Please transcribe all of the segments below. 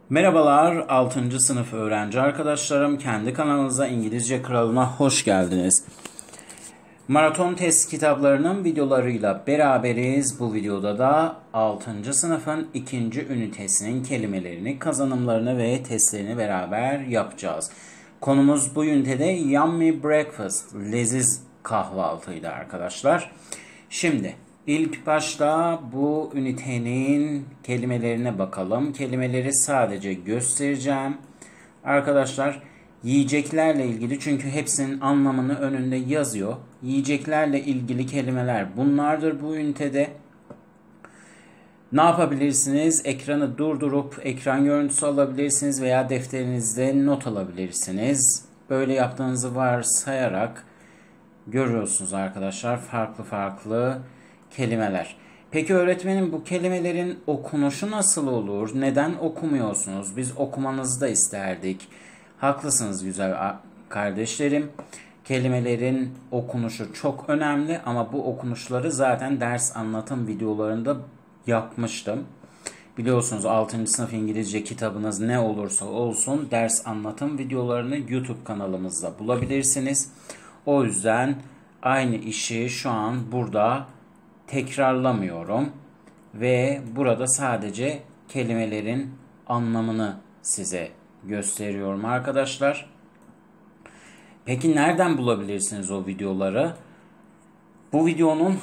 Merhabalar 6. sınıf öğrenci arkadaşlarım. Kendi kanalınıza İngilizce Kralı'na hoş geldiniz. Maraton test kitaplarının videolarıyla beraberiz. Bu videoda da 6. sınıfın 2. ünitesinin kelimelerini, kazanımlarını ve testlerini beraber yapacağız. Konumuz bu ünitede Yummy Breakfast, leziz kahvaltıydı arkadaşlar. Şimdi ilk başta bu ünitenin kelimelerine bakalım. Kelimeleri sadece göstereceğim. Arkadaşlar yiyeceklerle ilgili, çünkü hepsinin anlamını önünde yazıyor. Yiyeceklerle ilgili kelimeler bunlardır bu ünitede. Ne yapabilirsiniz? Ekranı durdurup ekran görüntüsü alabilirsiniz veya defterinizde not alabilirsiniz. Böyle yaptığınızı varsayarak görüyorsunuz arkadaşlar farklı farklı kelimeler. Peki öğretmenim, bu kelimelerin okunuşu nasıl olur? Neden okumuyorsunuz? Biz okumanızı da isterdik. Haklısınız güzel kardeşlerim. Kelimelerin okunuşu çok önemli ama bu okunuşları zaten ders anlatım videolarında yapmıştım. Biliyorsunuz 6. sınıf İngilizce kitabınız ne olursa olsun ders anlatım videolarını YouTube kanalımızda bulabilirsiniz. O yüzden aynı işi şu an burada tekrarlamıyorum ve burada sadece kelimelerin anlamını size gösteriyorum arkadaşlar. Peki nereden bulabilirsiniz o videoları? Bu videonun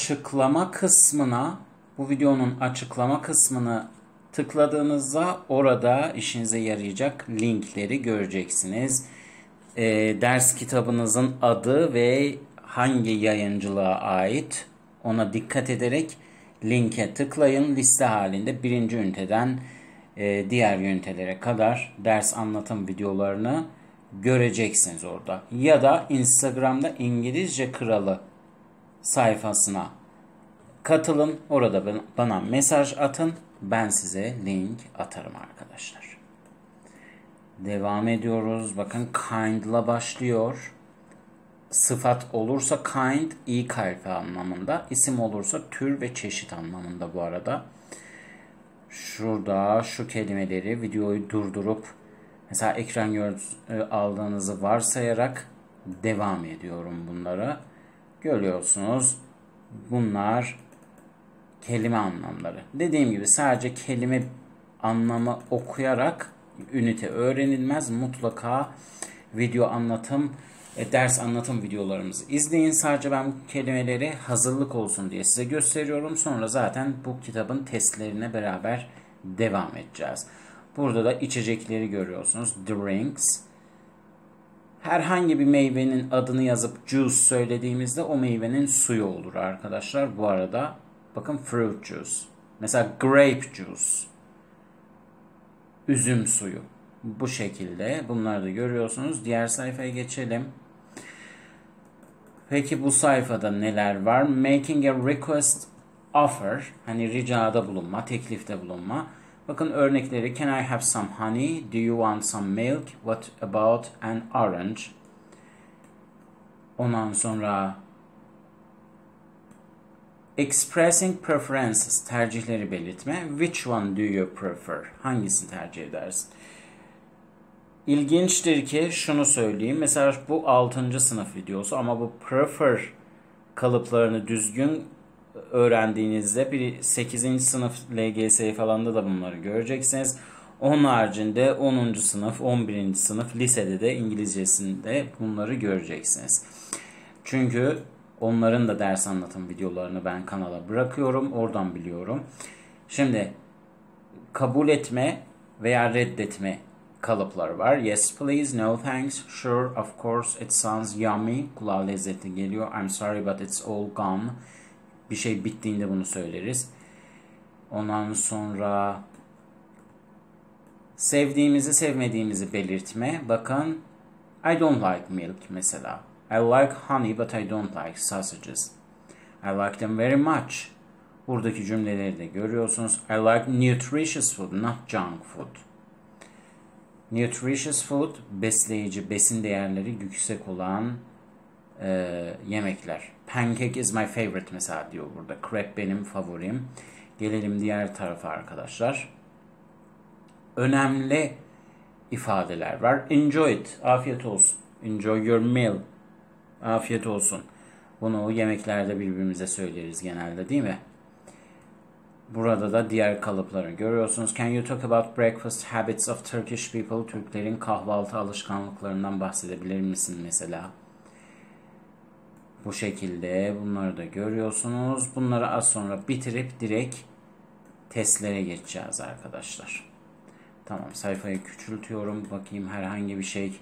açıklama kısmına tıkladığınızda orada işinize yarayacak linkleri göreceksiniz. Ders kitabınızın adı ve hangi yayıncılığa ait ona dikkat ederek linke tıklayın. Liste halinde birinci üniteden diğer ünitelere kadar ders anlatım videolarını göreceksiniz orada. Ya da Instagram'da İngilizce Kralı sayfasına katılın. Orada bana mesaj atın. Ben size link atarım arkadaşlar. Devam ediyoruz. Bakın kind'la başlıyor. Sıfat olursa kind, iyi kalp anlamında. İsim olursa tür ve çeşit anlamında bu arada. Şurada şu kelimeleri videoyu durdurup mesela ekran görüntüsü aldığınızı varsayarak devam ediyorum bunları. Görüyorsunuz. Bunlar kelime anlamları. Dediğim gibi sadece kelime anlamı okuyarak ünite öğrenilmez. Mutlaka video anlatım, ders anlatım videolarımızı izleyin. Sadece ben bu kelimeleri hazırlık olsun diye size gösteriyorum. Sonra zaten bu kitabın testlerine beraber devam edeceğiz. Burada da içecekleri görüyorsunuz. Drinks. Herhangi bir meyvenin adını yazıp juice söylediğimizde o meyvenin suyu olur arkadaşlar. Bu arada bakın fruit juice. Mesela grape juice. Üzüm suyu. Bu şekilde bunları da görüyorsunuz. Diğer sayfaya geçelim. Peki bu sayfada neler var? Making a request offer. Hani ricada bulunma, teklifte bulunma. Bakın örnekleri. Can I have some honey? Do you want some milk? What about an orange? Ondan sonra expressing preferences, tercihleri belirtme. Which one do you prefer? Hangisini tercih edersin? İlginçtir ki şunu söyleyeyim. Mesela bu 6. sınıf videosu ama bu prefer kalıplarını düzgün öğrendiğinizde bir 8. sınıf LGS falan'da da bunları göreceksiniz. Onun haricinde 10. sınıf, 11. sınıf lisede de İngilizcesinde bunları göreceksiniz. Çünkü onların da ders anlatım videolarını ben kanala bırakıyorum. Oradan biliyorum. Şimdi kabul etme veya reddetme kalıpları var. Yes please, no thanks, sure, of course, it sounds yummy. Kulağa lezzetli geliyor. I'm sorry but it's all gone. Bir şey bittiğinde bunu söyleriz. Ondan sonra sevdiğimizi sevmediğimizi belirtme. Bakın I don't like milk mesela. I like honey but I don't like sausages. I like them very much. Buradaki cümleleri de görüyorsunuz. I like nutritious food, not junk food. Nutritious food, besleyici, besin değerleri yüksek olan yemekler. Pancake is my favorite mesela diyor burada. Crepe benim favorim. Gelelim diğer tarafa arkadaşlar. önemli ifadeler var. Enjoy it. Afiyet olsun. Enjoy your meal. Afiyet olsun. Bunu yemeklerde birbirimize söyleriz genelde, değil mi? Burada da diğer kalıpları görüyorsunuz. Can you talk about breakfast habits of Turkish people? Türklerin kahvaltı alışkanlıklarından bahsedebilir misin mesela? Bu şekilde bunları da görüyorsunuz. Bunları az sonra bitirip direkt testlere geçeceğiz arkadaşlar. Tamam, sayfayı küçültüyorum. Bakayım herhangi bir şey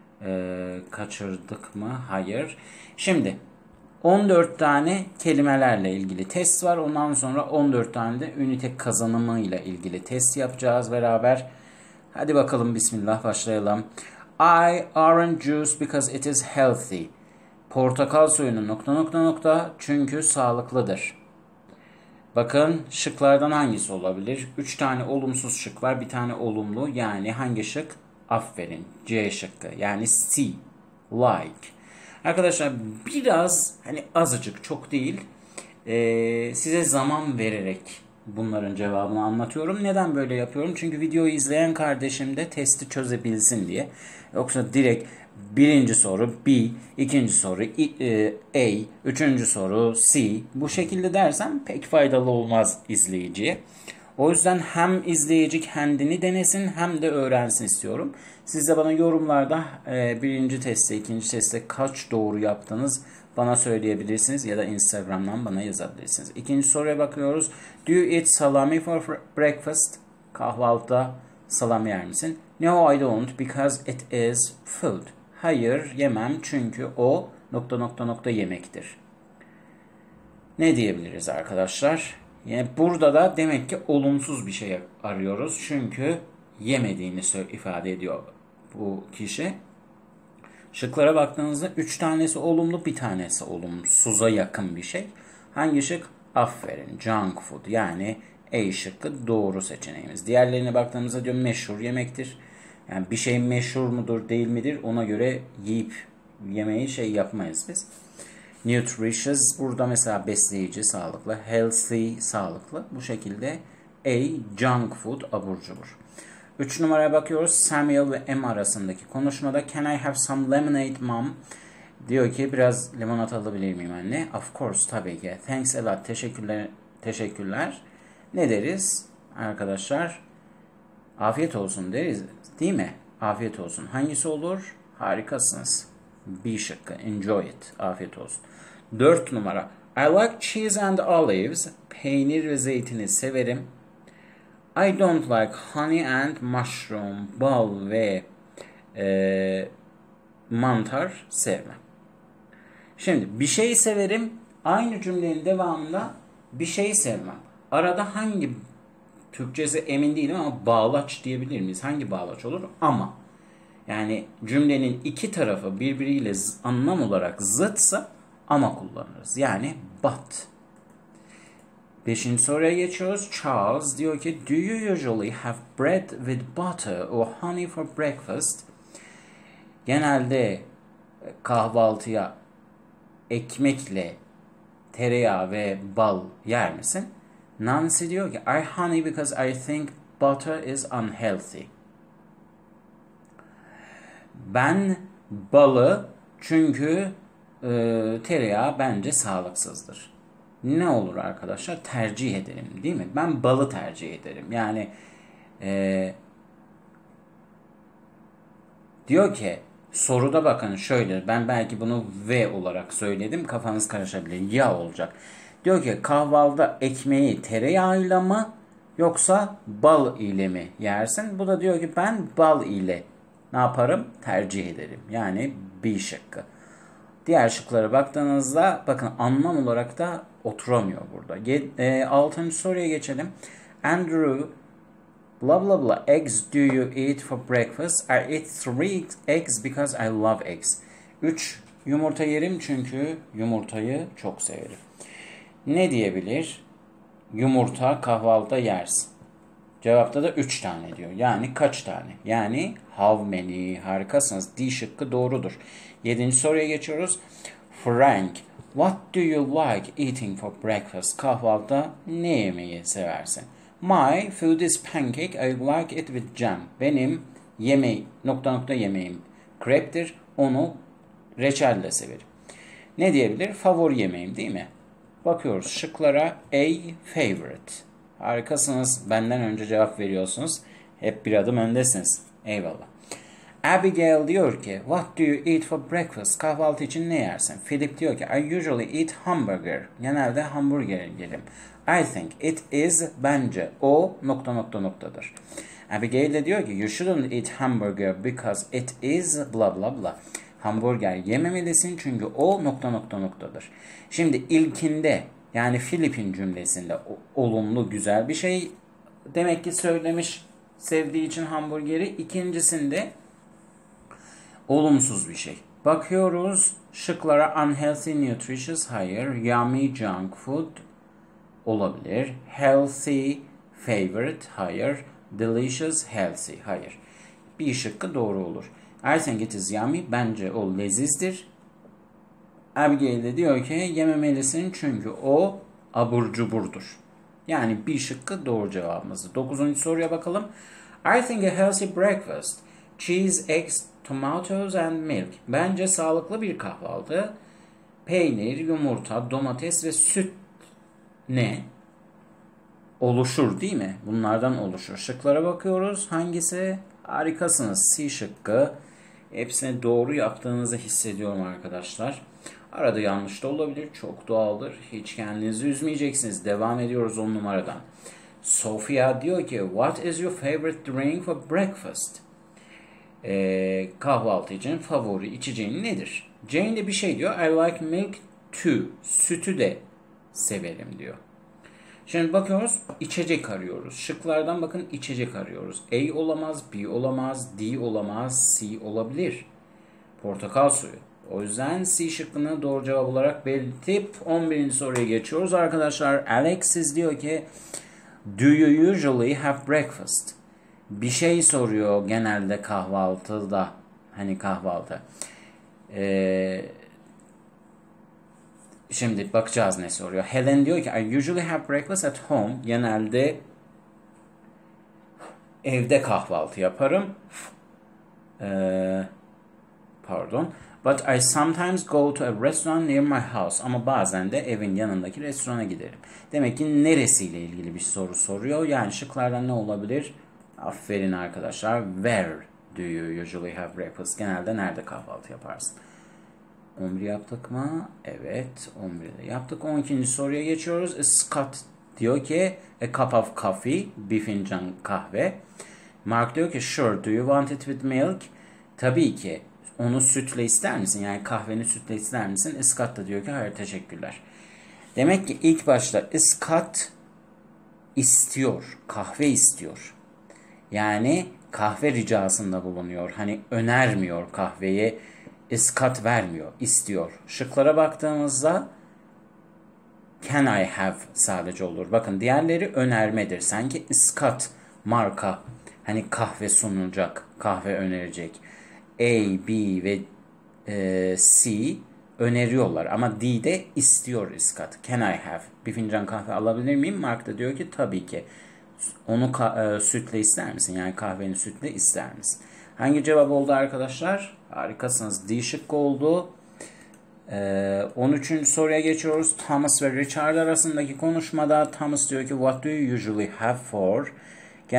kaçırdık mı? Hayır. Şimdi 14 tane kelimelerle ilgili test var. Ondan sonra 14 tane de ünite kazanımıyla ilgili test yapacağız beraber. Hadi bakalım, bismillah başlayalım. I orange juice because it is healthy. Portakal suyunu ... çünkü sağlıklıdır. Bakın şıklardan hangisi olabilir? 3 tane olumsuz şık var. Bir tane olumlu. Yani hangi şık? Aferin. C şıkkı. Yani C. Like. Arkadaşlar biraz azıcık, çok değil, size zaman vererek bunların cevabını anlatıyorum. Neden böyle yapıyorum? Çünkü videoyu izleyen kardeşim de testi çözebilsin diye. Yoksa direkt birinci soru B, ikinci soru A, üçüncü soru C, bu şekilde dersem pek faydalı olmaz izleyiciye. O yüzden hem izleyici kendini denesin hem de öğrensin istiyorum. Siz de bana yorumlarda birinci testte, ikinci testte kaç doğru yaptınız bana söyleyebilirsiniz ya da Instagram'dan bana yazabilirsiniz. İkinci soruya bakıyoruz. Do you eat salami for breakfast? Kahvaltıda salami yer misin? No, I don't because it is food. Hayır, yemem çünkü o ... yemektir. Ne diyebiliriz arkadaşlar? Yani burada da demek ki olumsuz bir şey arıyoruz. Çünkü yemediğini ifade ediyor bu kişi. Şıklara baktığınızda 3 tanesi olumlu, bir tanesi olumsuza yakın bir şey. Hangi şık? Aferin. Junk food. Yani A şıkkı doğru seçeneğimiz. Diğerlerine baktığımızda diyor meşhur yemektir. Yani bir şey meşhur mudur değil midir ona göre yiyip yemeği yapmayız biz. Nutritious burada mesela besleyici, sağlıklı. Healthy, sağlıklı. Bu şekilde A, junk food, abur cubur. 3 numaraya bakıyoruz. Samuel ve M arasındaki konuşmada Can I have some lemonade mom? Diyor ki biraz limonata alabilir miyim anne? Of course, tabii ki. Thanks a lot. Teşekkürler. Ne deriz arkadaşlar? Afiyet olsun deriz, değil mi? Afiyet olsun. Hangisi olur? Harikasınız. B şıkkı. Enjoy it. Afiyet olsun. 4 numara. I like cheese and olives. Peynir ve zeytini severim. I don't like honey and mushroom. Bal ve mantar sevmem. Şimdi bir şey severim. Aynı cümlenin devamında bir şey sevmem. Arada hangi, Türkçesi emin değilim ama bağlaç diyebilir miyiz? Hangi bağlaç olur? Ama. Yani cümlenin iki tarafı birbiriyle anlam olarak zıtsa ama kullanırız. Yani but. 5. soruya geçiyoruz. Charles diyor ki do you usually have bread with butter or honey for breakfast? Genelde kahvaltıya ekmekle tereyağı ve bal yer misin? Nancy diyor ki I honey because I think butter is unhealthy. Ben balı çünkü tereyağı bence sağlıksızdır. Ne olur arkadaşlar? Tercih ederim, değil mi? Ben balı tercih ederim. Yani diyor ki soruda bakın şöyle, ben belki bunu V olarak söyledim, kafanız karışabilir. Ya olacak. Diyor ki kahvaltıda ekmeği tereyağıyla mı yoksa bal ile mi yersin? Bu da diyor ki ben bal ile ne yaparım? Tercih ederim. Yani B şıkkı. Diğer şıklara baktığınızda bakın anlam olarak da oturamıyor burada. 6. soruya geçelim. Andrew blah blah blah eggs do you eat for breakfast? I eat 3 eggs because I love eggs. 3 yumurta yerim çünkü yumurtayı çok severim. Ne diyebilir? Yumurta kahvaltıda yersin. Cevapta da 3 tane diyor. Yani kaç tane? Yani how many? Harikasınız. D şıkkı doğrudur. 7. soruya geçiyoruz. Frank, what do you like eating for breakfast? Kahvaltıda ne yemeği seversin? My food is pancake. I like it with jam. Benim yemeğim kreptir. Onu reçelle severim. Ne diyebilir? Favori yemeğim değil mi? Bakıyoruz şıklara. A. Favorite. Harikasınız. Benden önce cevap veriyorsunuz. Hep bir adım öndesiniz. Eyvallah. Abigail diyor ki, what do you eat for breakfast? Kahvaltı için ne yersin? Philip diyor ki, I usually eat hamburger. Genelde hamburger yerim. I think it is, bence o noktadır. Abigail de diyor ki, you shouldn't eat hamburger because it is bla bla bla. Hamburger yememelisin çünkü o noktadır. Şimdi ilkinde yani Philip'in cümlesinde olumlu güzel bir şey demek ki söylemiş sevdiği için hamburgeri. İkincisinde olumsuz bir şey. Bakıyoruz şıklara. Unhealthy, nutritious, hayır. Yummy, junk food olabilir. Healthy, favorite, hayır. Delicious, healthy, hayır. Bir şıkkı doğru olur. I think it is yummy, bence o lezizdir. Abigail de diyor ki yememelisin çünkü o abur cuburdur. Yani bir şıkkı doğru cevabımızdı. 9. soruya bakalım. I think a healthy breakfast. Cheese, eggs, tomatoes and milk. Bence sağlıklı bir kahvaltı. Peynir, yumurta, domates ve süt ne? Oluşur değil mi? Bunlardan oluşur. Şıklara bakıyoruz. Hangisi? Harikasınız. C şıkkı. Hepsini doğru yaptığınızı hissediyorum arkadaşlar. Arada yanlış da olabilir. Çok doğaldır. Hiç kendinizi üzmeyeceksiniz. Devam ediyoruz 10 numaradan. Sofia diyor ki, what is your favorite drink for breakfast? Kahvaltı için favori içeceğin nedir? Jane de bir şey diyor. I like milk too. Sütü de severim diyor. Şimdi bakıyoruz, içecek arıyoruz. Şıklardan bakın, içecek arıyoruz. A olamaz, B olamaz, D olamaz, C olabilir. Portakal suyu. O yüzden C şıkkını doğru cevap olarak belirtip 11. soruya geçiyoruz arkadaşlar. Alexis diyor ki, do you usually have breakfast? Bir şey soruyor genelde kahvaltıda. Hani kahvaltı. Şimdi bakacağız ne soruyor. Helen diyor ki, I usually have breakfast at home. Genelde evde kahvaltı yaparım. Pardon. But I sometimes go to a restaurant near my house. Ama bazen de evin yanındaki restorana giderim. Demek ki neresiyle ilgili bir soru soruyor. Yani şıklardan ne olabilir? Aferin arkadaşlar. Where do you usually have breakfast? Genelde nerede kahvaltı yaparsın? 11 yaptık mı? Evet. 11'de yaptık. 12. soruya geçiyoruz. Scott diyor ki, a cup of coffee. Bir fincan kahve. Mark diyor ki, sure. Do you want it with milk? Tabii ki. Onu sütle ister misin? Yani kahveni sütle ister misin? Scott da diyor ki, hayır teşekkürler. Demek ki ilk başta Scott istiyor. Kahve istiyor. Yani kahve ricasında bulunuyor. Hani önermiyor kahveyi. Scott vermiyor. İstiyor. Şıklara baktığımızda can I have sadece olur. Bakın diğerleri önermedir. Sanki Scott marka hani kahve sunulacak. Kahve önerecek. A, B ve C öneriyorlar. Ama D'de istiyor Scott. Can I have? Bir fincan kahve alabilir miyim? Mark da diyor ki tabii ki. Onu sütle ister misin? Yani kahveni sütle ister misin? Hangi cevap oldu arkadaşlar? Harikasınız. D şıkkı oldu. 13. soruya geçiyoruz. Thomas ve Richard arasındaki konuşmada Thomas diyor ki, what do you usually have for? Genelde ...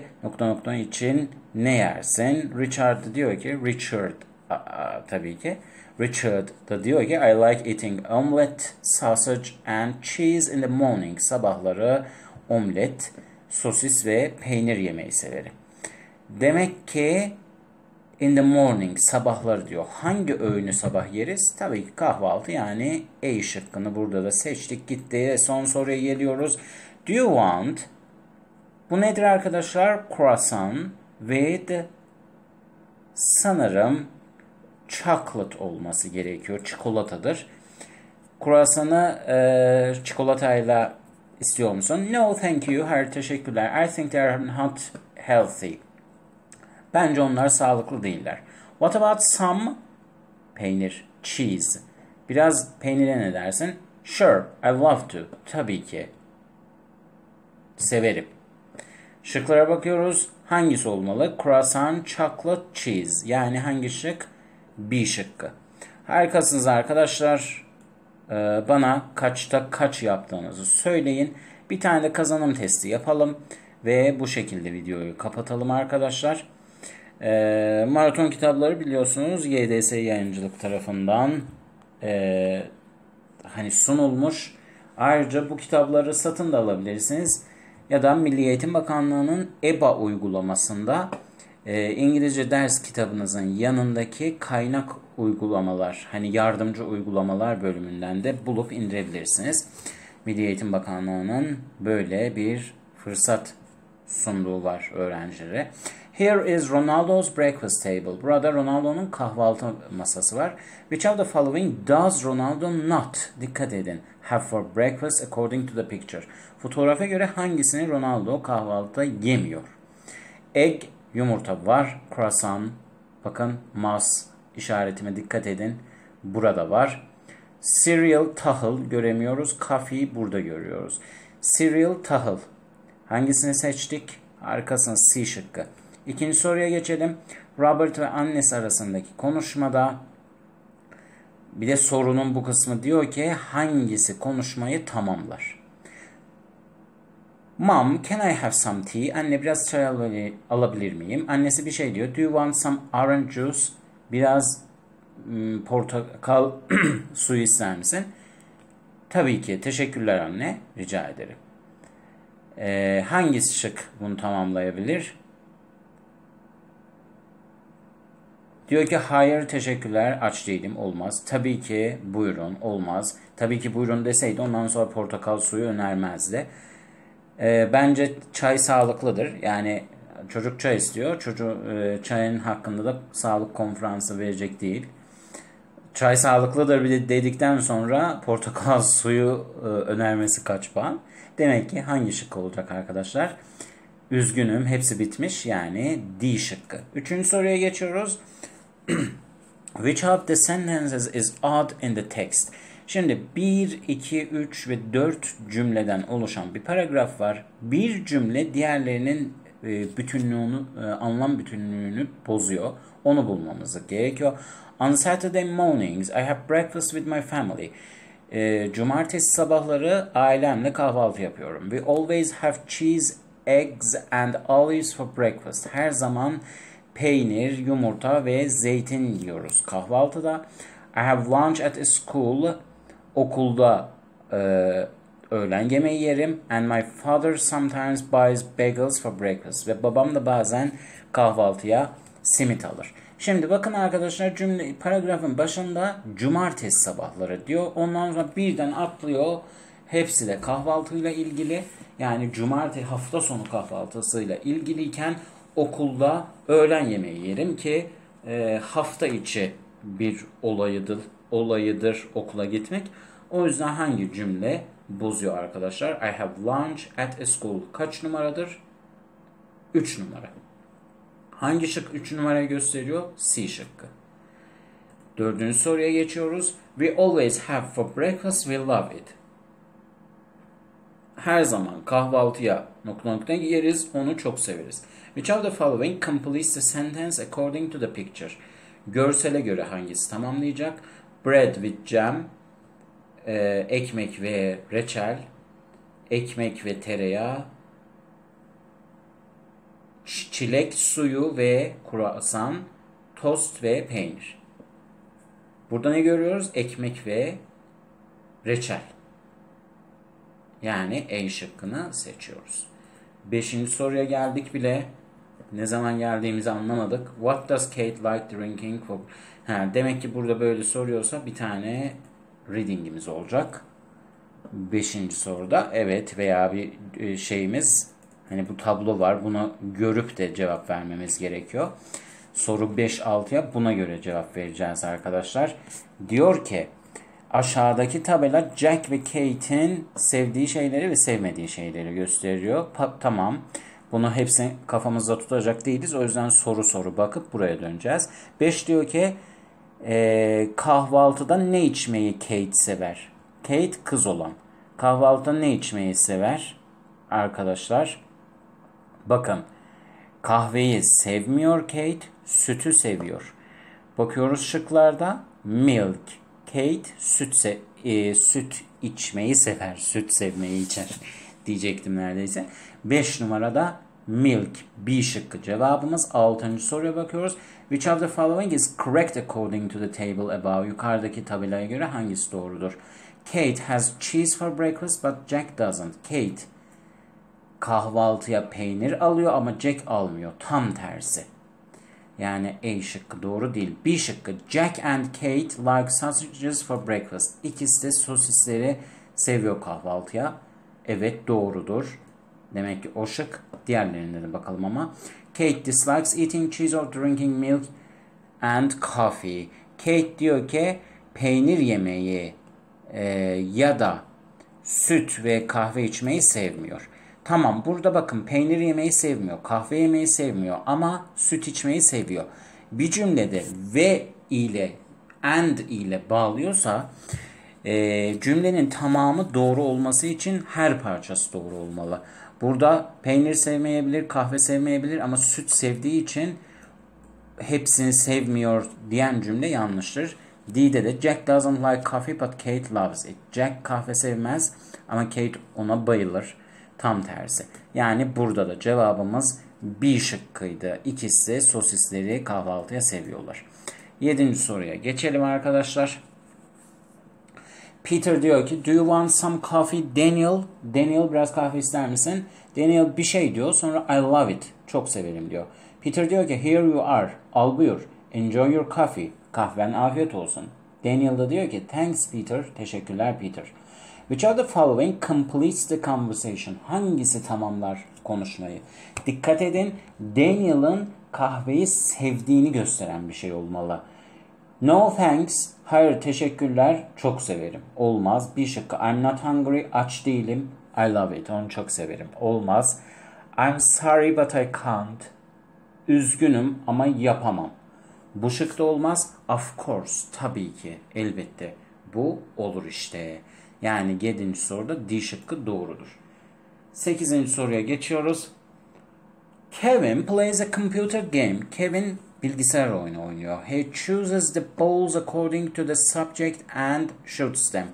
için ne yersin? Richard da diyor ki, tabii ki. Richard da diyor ki, I like eating omelette, sausage and cheese in the morning. Sabahları omlet, sosis ve peynir yemeyi severim. Demek ki in the morning, sabahları diyor. Hangi öğünü sabah yeriz? Tabii ki kahvaltı, yani A şıkkını burada da seçtik gitti. Son soruya geliyoruz. Do you want? Bu nedir arkadaşlar? Croissant with sanırım chocolate olması gerekiyor. Çikolatadır. Croissant'ı çikolatayla istiyor musun? No thank you. Hayır teşekkürler. I think they are not healthy. Bence onlar sağlıklı değiller. What about some? Peynir. Cheese. Biraz peynire ne dersin? Sure, I love to. Tabii ki. Severim. Şıklara bakıyoruz. Hangisi olmalı? Croissant, chocolate, cheese. Yani hangi şık? B şıkkı. Harikasınız arkadaşlar. Bana kaçta kaç yaptığınızı söyleyin. Bir tane de kazanım testi yapalım. Ve bu şekilde videoyu kapatalım arkadaşlar. Maraton kitapları biliyorsunuz YDS Yayıncılık tarafından hani sunulmuş. Ayrıca bu kitapları satın da alabilirsiniz. Ya da Milli Eğitim Bakanlığı'nın EBA uygulamasında İngilizce ders kitabınızın yanındaki kaynak uygulamalar, hani yardımcı uygulamalar bölümünden de bulup indirebilirsiniz. Milli Eğitim Bakanlığı'nın böyle bir fırsat sunduğu var öğrencilere. Here is Ronaldo's breakfast table. Burada Ronaldo'nun kahvaltı masası var. Which of the following does Ronaldo not, dikkat edin, have for breakfast according to the picture? Fotoğrafa göre hangisini Ronaldo kahvaltıda yemiyor? Egg, yumurta var. Croissant, bakın mouse işaretime dikkat edin. Burada var. Cereal, tahıl göremiyoruz. Coffee burada görüyoruz. Cereal, tahıl. Hangisini seçtik? Harikasınız, C şıkkı. İkinci soruya geçelim. Robert ve annesi arasındaki konuşmada bir de sorunun bu kısmı diyor ki hangisi konuşmayı tamamlar? Mom, can I have some tea? Anne, biraz çay alabilir miyim? Annesi bir şey diyor. Do you want some orange juice? Biraz portakal suyu ister misin? Tabii ki. Teşekkürler anne. Rica ederim. Hangisi şık bunu tamamlayabilir? Diyor ki hayır teşekkürler, aç değilim, olmaz. Tabii ki buyurun, olmaz. Tabii ki buyurun deseydi ondan sonra portakal suyu önermezdi. Bence çay sağlıklıdır. Yani çocuk çay istiyor. Çayın hakkında da sağlık konferansı verecek değil. Çay sağlıklıdır bir dedikten sonra portakal suyu önermesi kaç puan? Demek ki hangi şık olacak arkadaşlar? Üzgünüm, hepsi bitmiş. Yani D şıkkı. Üçüncü soruya geçiyoruz. Which of the sentences is odd in the text? Şimdi 1, 2, 3 ve 4 cümleden oluşan bir paragraf var. Bir cümle diğerlerinin bütünlüğünü, anlam bütünlüğünü bozuyor. Onu bulmamız gerekiyor. On Saturday mornings I have breakfast with my family. Cumartesi sabahları ailemle kahvaltı yapıyorum. We always have cheese, eggs and olives for breakfast. Her zaman peynir, yumurta ve zeytin yiyoruz kahvaltıda. I have lunch at a school. Okulda öğlen yemeği yerim. And my father sometimes buys bagels for breakfast. Ve babam da bazen kahvaltıya simit alır. Şimdi bakın arkadaşlar, paragrafın başında cumartesi sabahları diyor. Ondan sonra birden atlıyor. Hepsi de kahvaltıyla ilgili. Yani cumartesi hafta sonu kahvaltısıyla ilgiliyken okulda öğlen yemeği yerim ki hafta içi bir olayıdır okula gitmek. O yüzden hangi cümle bozuyor arkadaşlar? I have lunch at a school. Kaç numaradır? 3 numara. Hangi şık 3 numarayı gösteriyor? C şıkkı. Dördüncü soruya geçiyoruz. We always have for breakfast, we love it. Her zaman kahvaltıya ... yeriz, onu çok severiz. Which of the following completes the sentence according to the picture? Görsele göre hangisi tamamlayacak? Bread with jam, ekmek ve reçel, ekmek ve tereyağı, çilek suyu ve kruvasan, tost ve peynir. Burada ne görüyoruz? Ekmek ve reçel. Yani E şıkkını seçiyoruz. Beşinci soruya geldik bile. Ne zaman geldiğimizi anlamadık. What does Kate like drinking for? Demek ki burada böyle soruyorsa bir tane reading'imiz olacak. Beşinci soruda evet veya bir şeyimiz, hani bu tablo var, bunu görüp de cevap vermemiz gerekiyor. Soru 5-6'ya buna göre cevap vereceğiz arkadaşlar. Diyor ki aşağıdaki tabela Jack ve Kate'in sevdiği şeyleri ve sevmediği şeyleri gösteriyor. Tamam. Bunu hepsini kafamızda tutacak değiliz. O yüzden soru bakıp buraya döneceğiz. 5 diyor ki kahvaltıda ne içmeyi Kate sever? Kate kız olan. Kahvaltıda ne içmeyi sever? arkadaşlar. Bakın, kahveyi sevmiyor Kate, sütü seviyor. Bakıyoruz şıklarda. Milk. Kate süt içmeyi sever. Süt sevmeyi içer diyecektim neredeyse. 5 numarada milk. B şıkkı cevabımız. 6. soruya bakıyoruz. Which of the following is correct according to the table above? Yukarıdaki tabelaya göre hangisi doğrudur? Kate has cheese for breakfast but Jack doesn't. Kate kahvaltıya peynir alıyor ama Jack almıyor. Tam tersi. Yani A şıkkı doğru değil. B şıkkı. Jack and Kate like sausages for breakfast. İkisi de sosisleri seviyor kahvaltıya. Evet, doğrudur. Demek ki o şık. Diğerlerine de bakalım ama. Kate dislikes eating cheese or drinking milk and coffee. Kate diyor ki peynir yemeyi ya da süt ve kahve içmeyi sevmiyor. Tamam, burada bakın, peynir yemeyi sevmiyor, kahve yemeyi sevmiyor ama süt içmeyi seviyor. Bir cümlede ve ile and ile bağlıyorsa cümlenin tamamı doğru olması için her parçası doğru olmalı. Burada peynir sevmeyebilir, kahve sevmeyebilir ama süt sevdiği için hepsini sevmiyor diyen cümle yanlıştır. D'de de Jack doesn't like coffee but Kate loves it. Jack kahve sevmez ama Kate ona bayılır. Tam tersi. Yani burada da cevabımız B şıkkıydı. İkisi sosisleri kahvaltıya seviyorlar. 7. soruya geçelim arkadaşlar. Peter diyor ki do you want some coffee Daniel? Daniel, biraz kahve ister misin? Daniel bir şey diyor, sonra I love it. Çok severim diyor. Peter diyor ki here you are. Al buyur. Enjoy your coffee. Kahven afiyet olsun. Daniel da diyor ki thanks Peter. Teşekkürler Peter. Which of the following completes the conversation? Hangisi tamamlar konuşmayı? Dikkat edin, Daniel'ın kahveyi sevdiğini gösteren bir şey olmalı. No thanks. Hayır teşekkürler. Çok severim. Olmaz. Bir şıkkı. I'm not hungry. Aç değilim. I love it. Onu çok severim. Olmaz. I'm sorry but I can't. Üzgünüm ama yapamam. Bu şık da olmaz. Of course. Tabii ki. Elbette. Bu olur işte. Yani 7. soruda D şıkkı doğrudur. 8. soruya geçiyoruz. Kevin plays a computer game. Kevin bilgisayar oyunu oynuyor. He chooses the balls according to the subject and shoots them.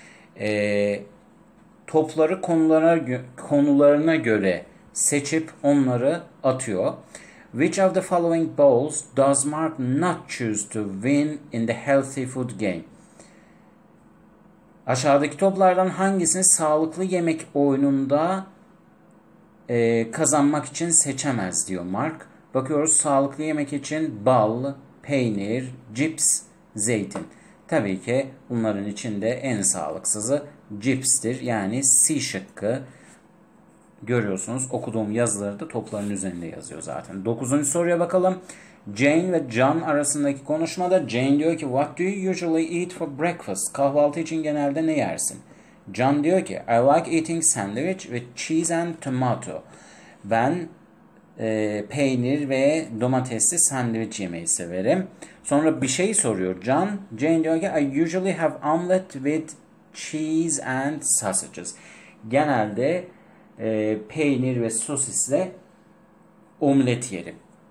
Topları konularına göre seçip onları atıyor. Which of the following balls does Mark not choose to win in the healthy food game? Aşağıdaki toplardan hangisini sağlıklı yemek oyununda kazanmak için seçemez diyor Mark. Bakıyoruz, sağlıklı yemek için bal, peynir, cips, zeytin. Tabii ki bunların içinde en sağlıksızı cipstir. Yani C şıkkı. Görüyorsunuz, okuduğum yazıları da topların üzerinde yazıyor zaten. 9. soruya bakalım. Jane ve John arasındaki konuşmada Jane diyor ki what do you usually eat for breakfast? Kahvaltı için genelde ne yersin? John diyor ki I like eating sandwich with cheese and tomato. Ben peynir ve domatesli sandviç yemeyi severim. Sonra bir şey soruyor John. Jane diyor ki I usually have omelet with cheese and sausages. Genelde peynir ve sosisle omlet yerim.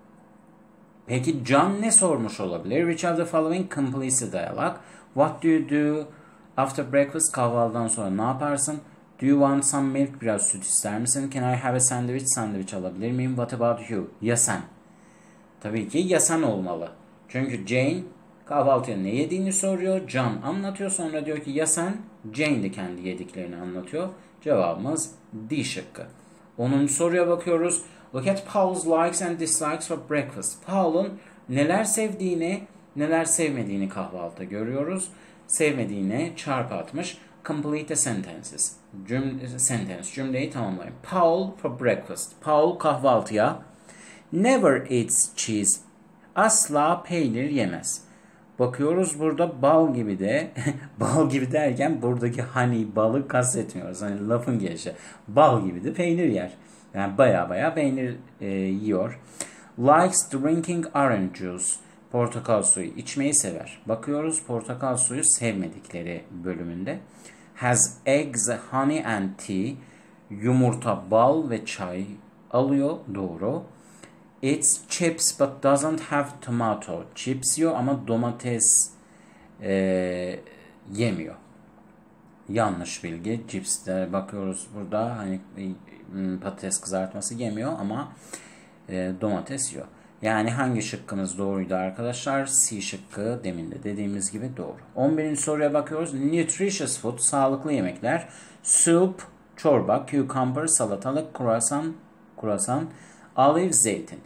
Peki John ne sormuş olabilir? Which of the following completes the dialogue? What do you do after breakfast? Kahvaltıdan sonra ne yaparsın? Do you want some milk? Biraz süt ister misin? Can I have a sandwich? Sandviç alabilir miyim? What about you? Ya sen? Tabii ki ya sen olmalı. Çünkü Jane kahvaltıya ne yediğini soruyor. John anlatıyor, sonra diyor ki ya sen? Jane de kendi yediklerini anlatıyor. Cevabımız D şıkkı. 10. soruya bakıyoruz. Look at Paul's likes and dislikes for breakfast. Paul'un neler sevdiğini, neler sevmediğini kahvaltıda görüyoruz. Sevmediğine çarpı atmış. Complete the sentences. Cümleyi tamamlayın. Paul for breakfast. Paul kahvaltıya never eats cheese. Asla peynir yemez. Bakıyoruz, burada bal gibi de bal gibi derken buradaki honey, balı kastetmiyoruz. Hani lafın gelişi. Bal gibi de peynir yer. Yani baya peynir yiyor. Likes drinking orange juice. Portakal suyu içmeyi sever. Bakıyoruz, portakal suyu sevmedikleri bölümünde. Has eggs, honey and tea. Yumurta, bal ve çay alıyor. Doğru. It's chips but doesn't have tomato. Chips yiyor ama domates yemiyor. Yanlış bilgi. Cipslere bakıyoruz burada. Hani patates kızartması yemiyor ama domates yiyor. Yani hangi şıkkımız doğruydu arkadaşlar? C şıkkı, demin de dediğimiz gibi doğru. 11. soruya bakıyoruz. Nutritious food, sağlıklı yemekler. Soup, çorba, cucumber, salatalık, kruvasan, olive, zeytin.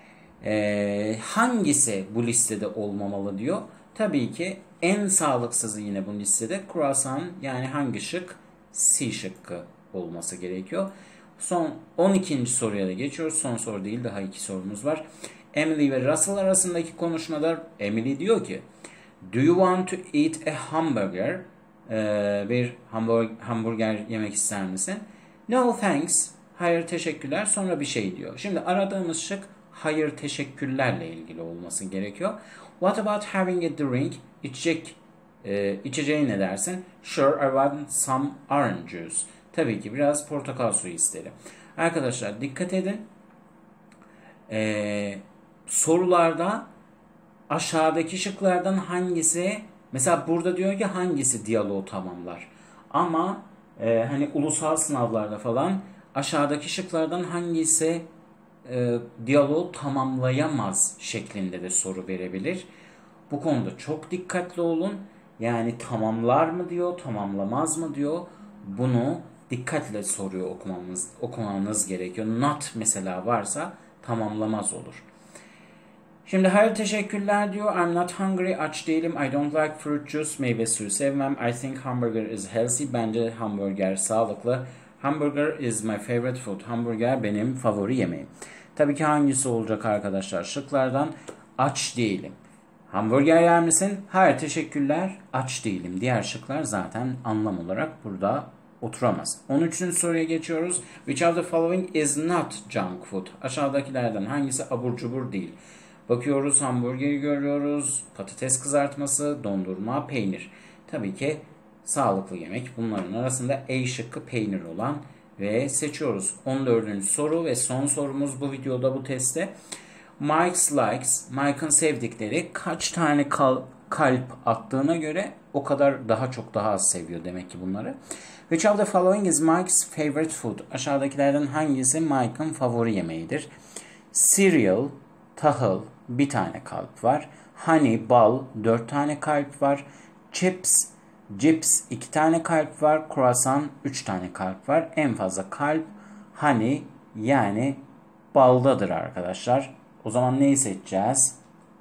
Hangisi bu listede olmamalı diyor. Tabii ki en sağlıksızı yine bu listede kruvasan, yani hangi şık? C şıkkı olması gerekiyor. Son 12. soruya da geçiyoruz. Son soru değil, daha 2 sorumuz var. Emily ve Russell arasındaki konuşmada Emily diyor ki Do you want to eat a hamburger? Bir hamburger yemek ister misin? No thanks. Hayır teşekkürler. Sonra bir şey diyor. Şimdi aradığımız şık hayır teşekkürlerle ilgili olması gerekiyor. What about having a drink? İçeceği ne dersin? Sure, I want some orange juice. Tabii ki biraz portakal suyu isterim. Arkadaşlar dikkat edin. Sorularda aşağıdaki şıklardan hangisi, mesela burada diyor ki hangisi diyaloğu tamamlar. Ama hani ulusal sınavlarda falan aşağıdaki şıklardan hangisi diyaloğu tamamlayamaz şeklinde de soru verebilir. Bu konuda çok dikkatli olun. Yani tamamlar mı diyor, tamamlamaz mı diyor. Bunu dikkatle soruyu okumanız gerekiyor. Not mesela varsa tamamlamaz olur. Şimdi hayır teşekkürler diyor. I'm not hungry, aç değilim. I don't like fruit juice, meyve suyu sevmem. I think hamburger is healthy. Bence hamburger sağlıklı. Hamburger is my favorite food. Hamburger benim favori yemeğim. Tabii ki hangisi olacak arkadaşlar? Şıklardan aç değilim. Hamburger yer misin? Hayır teşekkürler, aç değilim. Diğer şıklar zaten anlam olarak burada oturamaz. 13. soruya geçiyoruz. Which of the following is not junk food? Aşağıdakilerden hangisi abur cubur değil? Bakıyoruz, hamburgeri görüyoruz, patates kızartması, dondurma, peynir. Tabii ki sağlıklı yemek. Bunların arasında A şıkkı peynir olan ve seçiyoruz. 14. soru ve son sorumuz bu videoda, bu testte. Mike's likes, Mike'ın sevdikleri kaç tane kalp attığına göre o kadar daha az seviyor demek ki bunları. Which of the following is Mike's favorite food? Aşağıdakilerden hangisi Mike'ın favori yemeğidir? Cereal, tahıl, bir tane kalp var. Honey, bal, 4 tane kalp var. Chips, 2 tane kalp var. Croissant, 3 tane kalp var. En fazla kalp honey, yani baldadır arkadaşlar. O zaman neyi seçeceğiz?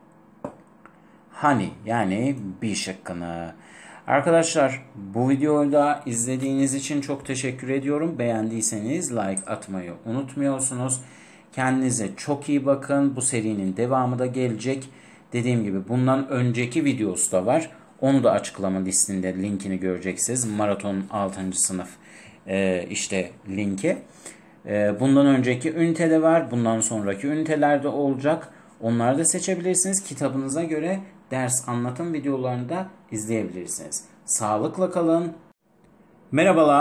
Honey, yani B şıkkını. Arkadaşlar bu videoyu da izlediğiniz için çok teşekkür ediyorum. Beğendiyseniz like atmayı unutmuyorsunuz. Kendinize çok iyi bakın. Bu serinin devamı da gelecek. Dediğim gibi bundan önceki videosu da var. Onu da açıklama listinde linkini göreceksiniz. Maraton 6. sınıf işte linki. Bundan önceki ünitede var. Bundan sonraki ünitelerde olacak. Onları da seçebilirsiniz. Kitabınıza göre ders anlatım videolarını da izleyebilirsiniz. Sağlıkla kalın. Merhabalar.